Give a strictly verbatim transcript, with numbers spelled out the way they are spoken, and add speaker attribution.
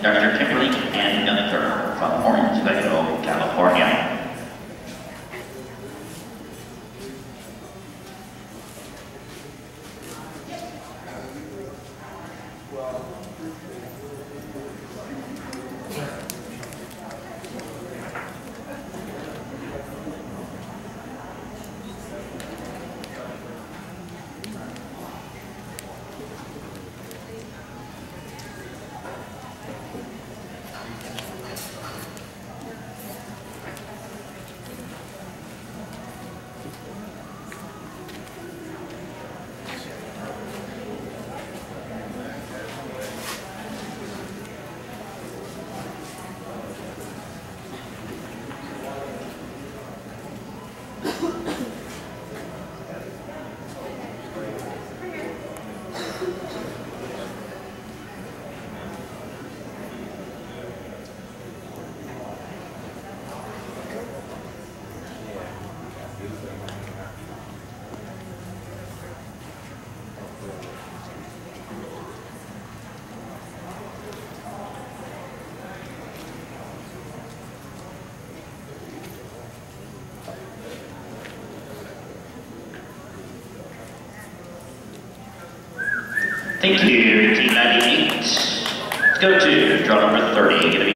Speaker 1: Doctor Kimberly and Gunther from Orangeville, California. Thank you, team ninety-eight. Let's go to draw number thirty.